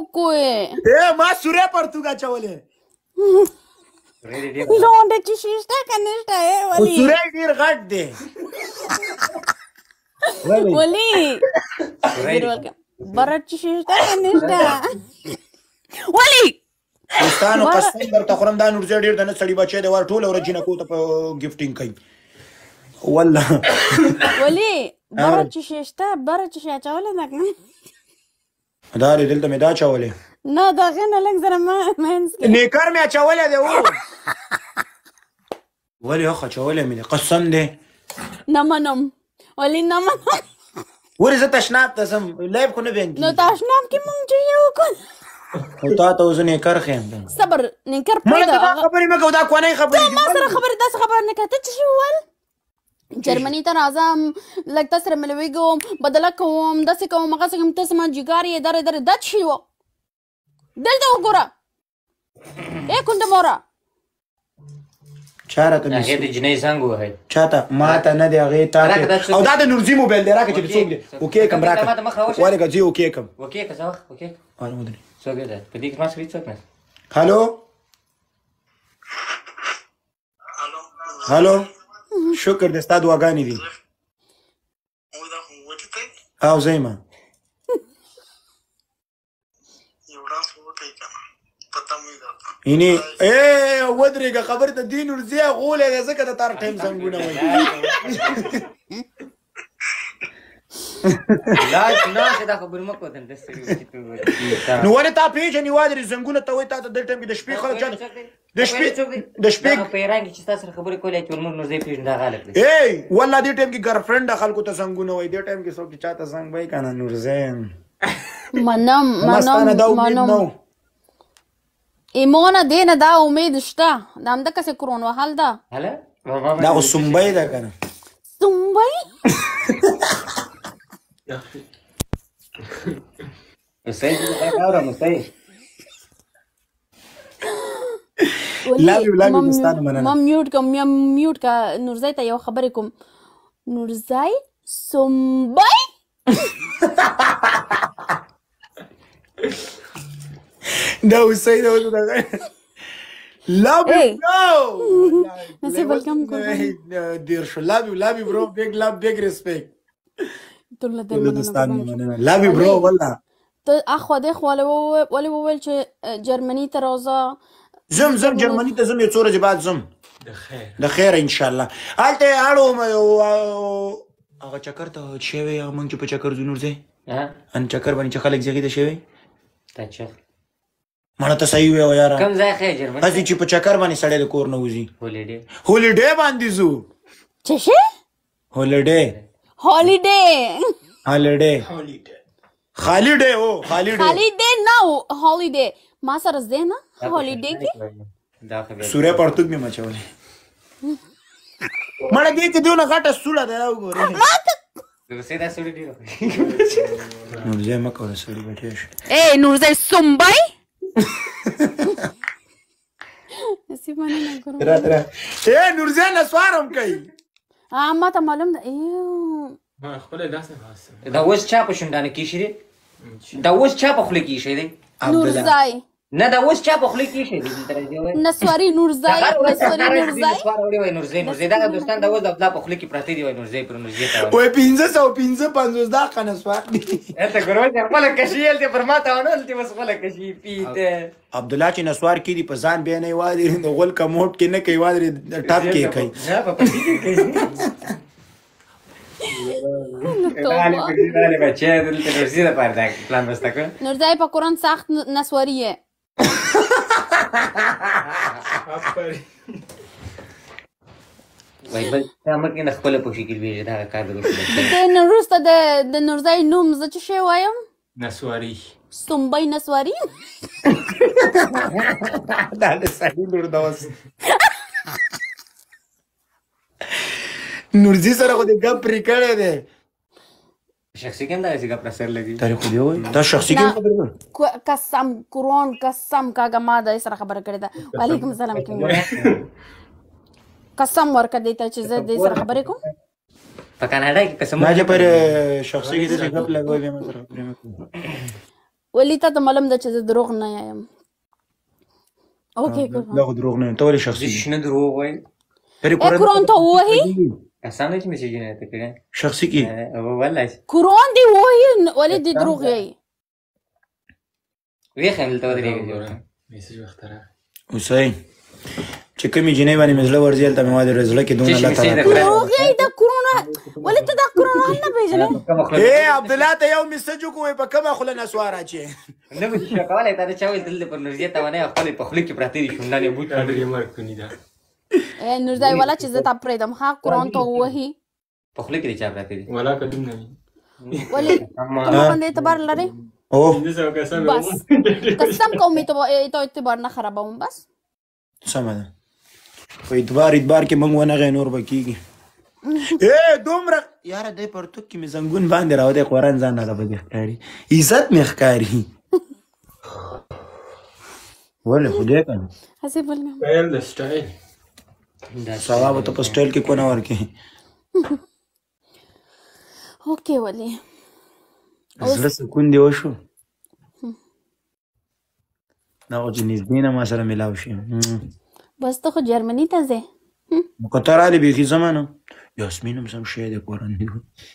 کوې ما سورې پرتوګ اچولې لونډه چې شیشته که نشته خو سورې ډېر غټ دی ولې برټ چې شیشته که نشته ولې دوستانو قسم درته خورم دا نورزی ډېر د نه سړي بچی دی ور ټوله ورځ جینکو ته په ګفټینګ کوي والله ولې برټ چې شیشته برټ چې شی اچولی ده که دا دی دلته مې دا اچولې نه د هغې نه لږ زره منځ کې نیکر مې اچولی دی ولې اخ اچولی مې دی قسم دی نه منم ولې نه منم ولې زه تشناب ته ځم لایف خو نه بین نو تشناب کې مونږ چې یې وکړو او تا ته اوس نیکر ښیم صبر نیکر مړه ته دا خبرې مه کوه دا کونۍ خبرې ما سره خبرې داسې خبره نه کوه ته څه شي وویل جرمني ته راځم لږ تا سره ملویږم بدله کوم داسې کوم هغسې کوم ته زما جګار یې درې درې دا څه شي و دلته وګوره ای کونډه موره چا راته هغې د جنۍ زنګ ووهئ چاته ما ته نه دی هغې تا او دا د نورزي موبایل دی راکړه چې څوک دی اوکې کم راکړه ولې که ځي اوکې کم اوکې که زه وخت اوکې څوک دی په دې کې ما سړي څوک نه هلو هلو شکر دی ستا دعاګانې دي او زه یم یعنې ودرېږه خبرې ته دې نورزي غولی دی ځکه د تار ټایم زنګونه وایي نو ولې تا پېژنې وادرې زنګونه ته وایي تا ته دې ټایم کې د شپې خلک د شپې په ایران کې چې تا سره خبرې کولې چې موږ نورزی پېژنو دا غلط دی والله دې ټایم کې ګرفرنډ خلکو ته زنګونه وایي دې ټایم کې څوک چې چا ته زنګ وایي که نه نورزی منم ایمونه دې نه دا امید شته دا همدقسې کرون وهل ده دا خو سنبی ده که نه سنبی ما میوټ که نورزی ته یو خبرې کوم نورزی سنبی دا اوسئ دا اوس دغه love you bro نصیب welcome dear show love you bro big love big respect ټول دې مننه love you bro والله ته اخو دې خو ولې وویل چې جرمني ته راځه زم جرمني ته زم یو څو ورځې بعد زم د خیره انشاءالله هلته یې اړوم هغه چکر ته شوی موږ چې په چکر ځو نورزی ان چکر باندې چې خلک زیږي ته شوی مړه ته صحیح ویو یاره کوم ځای ښه جرمني هسې چې په چکر باندې سړی د کور نه وځي هولیډې باندې ځو څه شی هولیډې خالیډې او خالیډې نه هولیډې ما سره زده نه هولیډې کې سورې پرتوګ مې مچولې مړه دې کې دونه غټه سوړه ده وګورې نورزی مه کوله سړي بټې شو نورزی سنبی نورزی نسوارم کوي ما ته معلوم ده دا اوس چا په شونډانه کې ایښی دی دا اوس چا په خوله کې ایښی دی نورزی نه دا اوس چا په خوله کې ایښی دی نسواري نورزی نورزی دغه دوستان دا اوس د پلا په خوله کې پراته دي وایي نورزی پر نورزی ته وایي 550 دقیقه نسوار دي ته ګورئ چې خپله کشي هلته پر ما ته ونه هلته بس خپله کشي پیته عبدالله چې نسوار کېدي په ځان بیا نه یې وادرې د غول کموټ کې نه کوي وادرې ټپ کې کوي نورزی په قرآن سخت نسواری یې وایي بل تا مکې نه خپله په فکر پېژې دغه کار د دې نه وروسته د نورزی نوم زه څه شی وایم نسواري سنبی نسواري دا د سړي لور ده اوس نورزي سره خو دې ګپ پرې کړی دی شخصي کې هم دغسې ګپ را سر لګي تاریخ خو دې وایي دا شخصي کې خبرې کوي قسم قرآن قسم کاږه ما د سره خبره کړې ده وعلیکم السلام قسم ورکړه دې ته چې زه دې سره خبرې کوم په کاناډا کې قسم ما چې پر شخصي کې دې ګپ لګوي بیا ما سره خبرې مه کوي ولې تا ته معلوم ده چې زه دروغ نه یم. اوکې قربان. دا خو دروغ نه یم. ته ولې شخصي زه شنه دروغ وایم. قرآن ته ووهي قسم دی چې میسیجونه ته کړی شخصي کې والله قرآن دی ووهي ولې دې دروغ یې ویښ یم دلته ودرېږي میسج وخت راغی اوسئ چې کومې جینۍ باندې مې زړه ورځي هلته مې وایي د زړه کې دونه الله تعالی دروغ یې دا قرآن ولې ته دا قرآن هم نه پېژنې. عبدالله ته یو میسج وکړو په کومه خوله نسوار اچې نه به شي کولی تا د چا ویل دلته پر نورزیه توانۍ خپلې په خوله کې پراته دي شونډانې بوټ ډېرې مرګونې ده نورزای والا چې زه تا پرېږدم ها قرآن ته ووهي په خوله کې د چا پراته دي ولا کدوم نه وي ولې ته ما باندې اعتبار لرې پنځه سوه قسم بس قسم کوم ته اعتبار نه خرابوم بس سمه ده په اعتبار کې موږ ونغی نور به کېږي دومره یاره دی پرتوک کې مې زنګون باندې راوتی قرآن ځان راته پکې ښکاري عزت مې ښکاري ولې خدای که نه هسې بل مې پیل د سټایل ثواب ته په سټایل کې کونه ورکې اوکې ولې زړه سکون دی وشو دا خو چې نږدې نه ما سره ملاو شي بس ته خو جرمني ته ځې نو که ته رالې بیخي ځمه نه یاسمین هم سم شی دی قرآن دی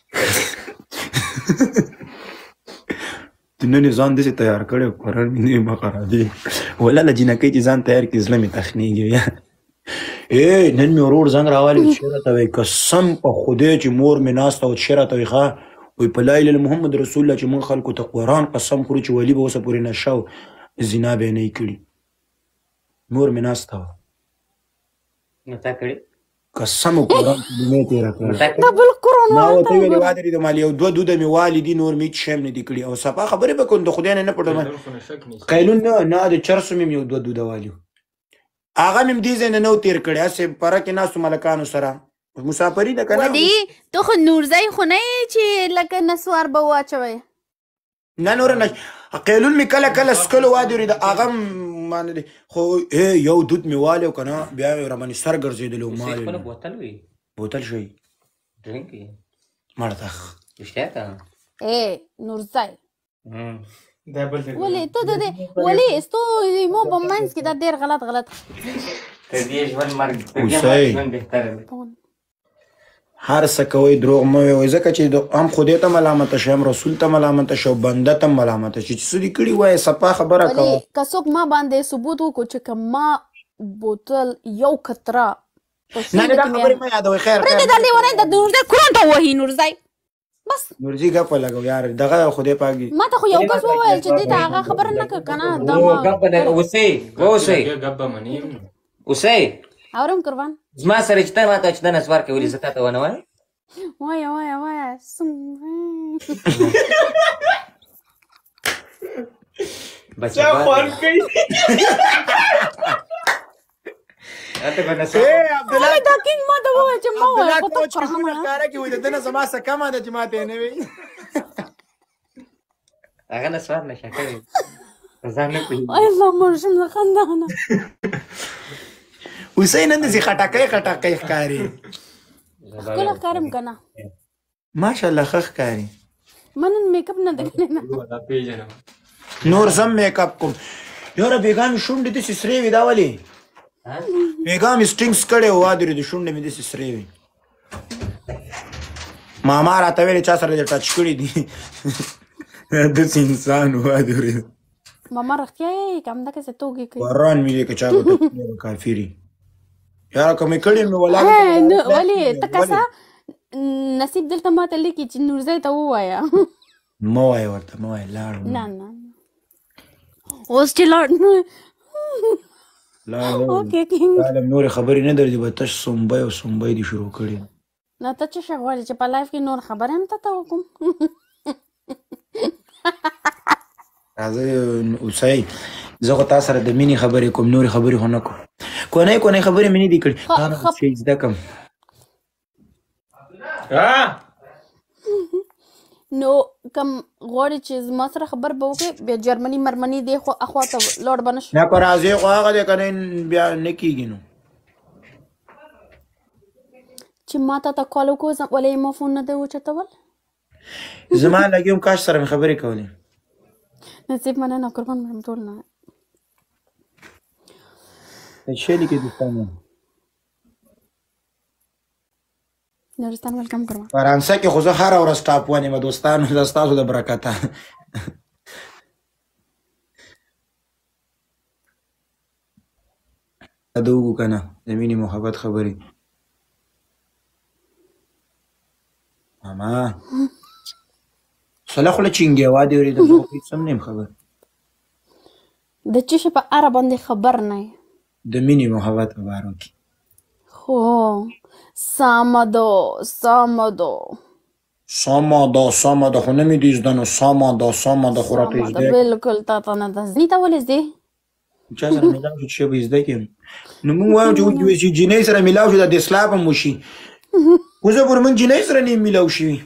نن یې ځان داسې تیار کړی قرآن مې نوی مقره دی ولاله جینکۍ چې ځان تیار کړي زړه مې تخنیږي نن مې ورور زنګ راوالی چې شی راته وایي قسم په خدای چې مور مې ناسته وه چې شی راته وایي ښه وایي په لا اله محمد رسول الله چې موږ خلکو ته قرآن قسم خورو چې ولي به اوسه پورې نشه او زنا به یې نه یې کړي مور مې ناسته وه نو تا کړې قسم قرآن په دنیا تېره کړې دا بل قرآن ما ورته ویلې وادرې د مال یو دوه دوده مې والي دي نور مې هېڅ شی هم نه دي کړي او صفا خبرې به کوم د خدای نه نه پټوم قیلون نه د چرسو مې یو دوه دوده والي هغه مې دې ځای نه نه و تېر کړی هسې پره کې ناستو ملکانو سره مسافري ده که نه ولې ته خو نورزی خو نه یې چې لکه نسوار به واچوئ نه نوره نه قیلون مې کله کله سکلو وادرې د هغه مانه دی خو یو دود مې والی او که نه بیا مې راباندې سر ګرځېدلی و خپله بوتل وي بوتل شي ډرینک یې مړه ته رښتیا ته نورزی دا بل ولې ته د دې ولې ستو مو په منځ کې دا ډېر غلط تر دې ژوند مرګ بهتره دی هر څه کوئ دروغ مه وایئ ځکه چې هم خدای ته ملامته شي هم رسول ته ملامته شي او بنده ته ملامته شي چې څه دې کړي وایه صفا خبره کوه که څوک ما باندې ثبوت وکړو چې که ما بوتل یو کتره نه دا خبرې مه یادوئ خیر پرېږده دا لیونی د نورزی قرآن ته ووهي نورزی بس نورزي ګپه لګو یار دغه خدای پاک دی ما ته خو یو کس وویل چې دې ته هغه خبره نه کړه که نه دا ګبه منې اوسئ اورم قربان زما سره چې ته ما ته چې دا نسوار کوي زه تا ته ونه وایم وایه بچه خوان کوي ولې دا کینګ ما ته وویل چې ما وویل خو ته فرهمه ښکاره کړي وایي د ده نه زما څه کمه ده چې ما ته یې نه وي هغه نسوار نشه کوي ځان نه پوهېږي ای الله مړ شم د خندا نه اوسئ نن داسې خټکۍ ښکاري ښکلی ښکارم که نه ماشاءالله ښه ښکاري ما نن میک اپ نه دی کړی نه پیژنم نور زم میک اپ کوم یاره بېګا مې شونډې داسې سرې وي دا ولې بېګا مې سټینګس کړی و وادرې د شونډې مې داسې سرې وي ماما راته ویلې چا سره دې ټچ کړي دي داسې انسان و وادرې ماما رښتیا یې که همدغسې توکې کوي قرآن مې دی که چا به ټوکې کافري یاره که مې کړي نو ولا ولې ته کسه نصیب دلته ماته لیکي چې نورزی ته ووایه مه وایه ورته مه وایه لاړ نه اوس چې لاړ اوکې کینګ عالم نورې خبرې نه درځي به تش سنبی او سنبی دې شروع کړي نه ته څه شی غواړې چې په لایف کې نور خبرې هم ته وکړم راځه اوسئ زه خو تا سره د مینې خبرې کوم نورې خبرې خو نه کوم کونی خبرې مې نه دي کړي شی زده کړم نو کم غواړې چې زما سره خبر به وکړې بیا جرمني مرمني دی خو اخوا ته لاړ به نه شو نه په راځې خو هغه دی که نه بیا نه کېږي نو چې ما ته کال وکړو ولې ما فون نه دی وچتول زما لګي هم کاش سره مې خبرې کولې نصیب مننه قربان مې ټول نه څه لیکي دوستانو نورستان ویلکم قربان فرانسه کې خو زه هره ورځ ټاپ ون یم دوستانو دا ستاسو د برکته د وګو که نه د مینې محبت خبرې ماما سله خوله چینګې وادې اورېدم زه خو هېڅ هم نه یم خبر د څه شي په اړه باندې خبر نه یې د مینې محبت په باره کې خو سمه ده سمه ده خو نه مې دې زده نو سمه ده خو راته یې زده بلکل تا ته نه ده زني ته ولې زدې چا سره میلاو شو چې به یې زده کړم نو موږ وایو چې جینۍ سره میلاو شو دا د اسلام هم وشي خو زه پر موږ جینۍ سره نه یم میلاو شوي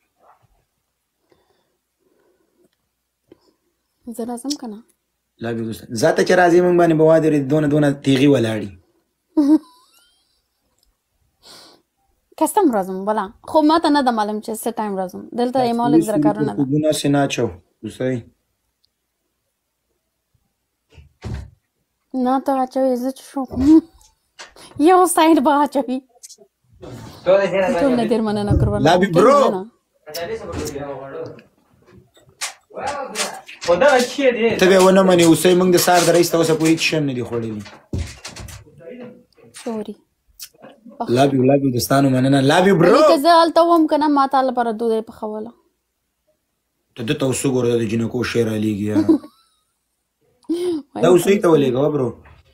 زه راځم که نه لا بې دوستان ذاته چې راځې موږ باندې به وادرې دونه تیغې ولاړي کستم راځم بلا خو ما ته نه ده معلوم چې څه ټایم راځم دلته ایما لږ زره کارونه ده خوبونه سې ناچو دوستۍ نه ته اچوي زه چې شو یو سایډ به اچوي ټول نه ډېر مننه قربان لابي برو ته به ونه منې اوسئ موږ د سهار د رئیس ته اوسه پورې هېڅ شی هم نه دي خوړلي سوري لابي دوستانو مننه لابي برو که زه هلته وم که نه ما تا لپاره ډوډۍ پخوله ته دته اوس وګوره د جینکو شعر رالیږي یاره دا اوسئ ته ولېږه برو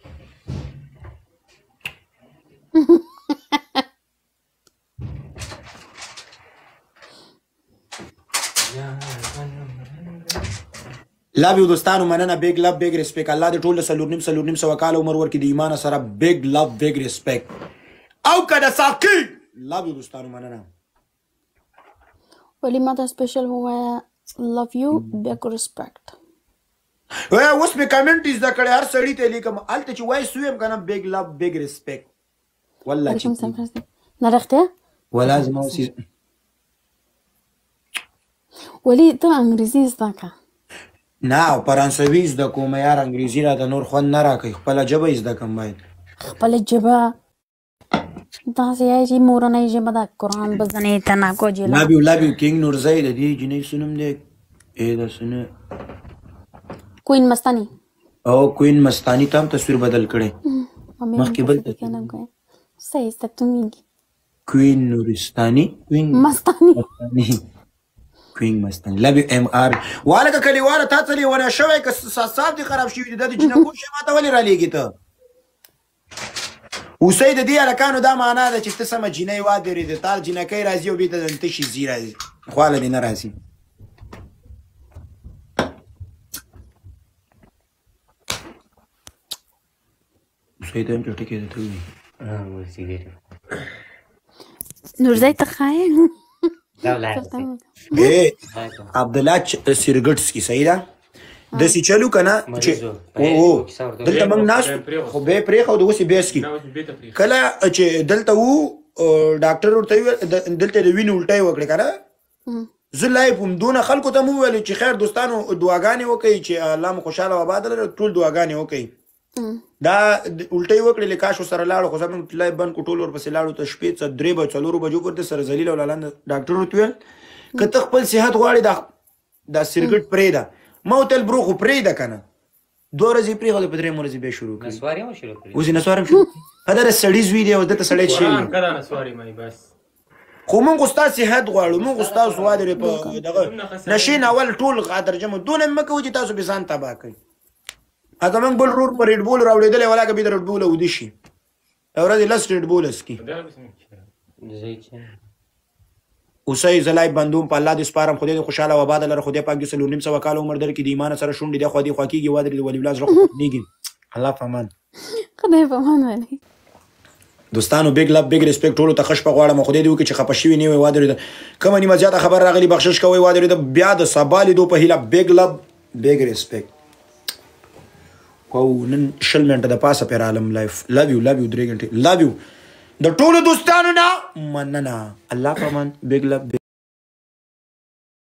لاب یو دوستانو مننه بیگ لب بیگ ریسپیک الله دې ټول څلور نیم سوه کاله عمر ورکړي د ایمان سره بیگ لب بیگ ریسپیک او که د ساقي لاب یو دوستانو مننه ولی ما ته سپیشل ووایه لف یو بیگ ریسپیکټ اوس مې کمنټ زده کړی هر سړي ته لیکم هلته چې وایس ویم که نه بیگ لب بیگ ریسپیک والله چې نه رښتیا ولا زما ولی ته انګریزي زده که نه فرانسوي زده کوم یار انګریزي راته نور خوند نه راکوي خپله ژبه یې زده کړم باید خپله ژبه داسې یایي چې مورنۍ ژبه ده قرآن به زنې ته ناکو جیلا لابي کینګ نورزی د دې جنۍ څه نوم دی د څه نه کوین مستاني او کوین مستاني ته هم تصویر بدل کړی مخکې بل صحیح زده تومیږي کوین نورستاني کوینګ مستاني لابي ام آر واله که کلیواله تا څه لیونه شوی که صاحب دې خراب شوي دي دا د جنکو شی ما ته ولې رالیږي ته اوسئ د دې هلکانو دا معنا ده چې ته سمه جینۍ وادرېدې تا جینکۍ راځي او بېرته د تشي ځي راځي خواله دې نه راځي اوسئ ته هم چټې کېده ته ووایي نورزی ته ښایې عبدالله سیرګټسکي صحیح ده داسې چلو که نه چې دلته موږ ناست خو بیا یې پرېښود اوس یې بیا څکي کله چې دلته وو ډاکټر ورته وویل دلته د وینې الټۍ وکړې که نه زه لایف وم دونه خلکو ته مو وویل چې خیر دوستانو دعاګانې وکړئ چې الله مو خوشحاله او آباد لري ټول دعاګانې وکړئ دا الټۍ وکړې کاش ورسره لاړو خو زموږ لایف بند کړو ټول ورپسې لاړو ته شپې 3 بجو پورته سره ذلیل او لالاند ډاکټر ورته وویل که ته خپل صحت غواړې دا سرګټ پرېږده ما ورته ویل برو خو پرېږده که نه 2 ورځې پرېښوده په 3 ورځې بیا شروع کړي اوس یې نسوار هم شروع دا د سړي زوی دی او دلته سړی شوي خو موږ خو ستا صحت غواړو موږ خو ستاسو وادرې په دغه نشې ناول ټول ترجمه دونه مې مه کوئ چې تاسو بې ځان تباه کوئ اګه موږ بل رور په ریډ بول راوړېدلی ولاکه بیا د ریډ بوله ودي شي د ورځې لس ریډ بوله څکي اوسئ زه لایف بندوم په الله دې سپارم خدای دې خوشحاله او آباده لره خدای پاک دې 4.5 کاله عمر درکړي د ایمان سره شونډې دې خوا دې خوا کېږي وادرې د ولي الله زړه ختمېږي الله په امان خدای په امان ولي دوستانو بیگ لب بیگ ریسپیکټ ټولو ته ښه شپه غواړم خدای دې وکړي چې خفه شوي نه وئ وادرېده کومه نیمه زیاته خبر راغلي بخشش کوئ وادرېده بیا د سبا لیدو په هیله بیگ لب بیگ ریسپیکټ او نن 20 منټه د پاسه پیر عالم لایف لو یو 3 غنټې لو یو د ټولو دوستانو نه مننه الله په امان بیگ لب